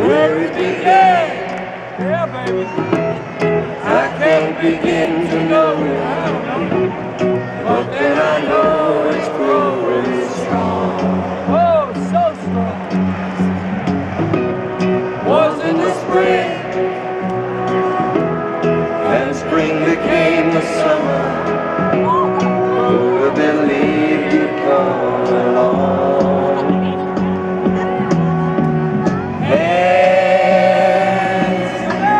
where it began. Yeah, baby. I can't begin to know, but then I know it's growing strong. Oh, so strong. Was in the spring, and spring became the summer. Who would believe you'd come along? Hands,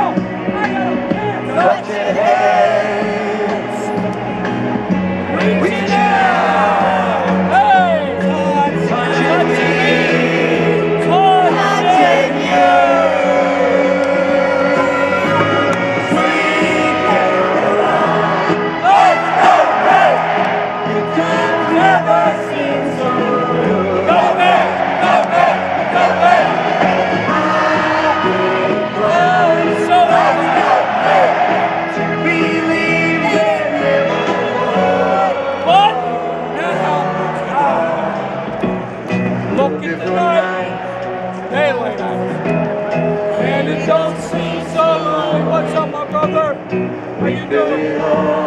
touching hands, reaching out, Hey! touching me, Touching touching you. Sweet Caroline, let's go, hey! You could never seem so good. Go back! Go back! Go back! I've been Oh, so to believe in What? Look at the night. Daylight hours. And it don't seem so long. What's up, my brother? How you doing?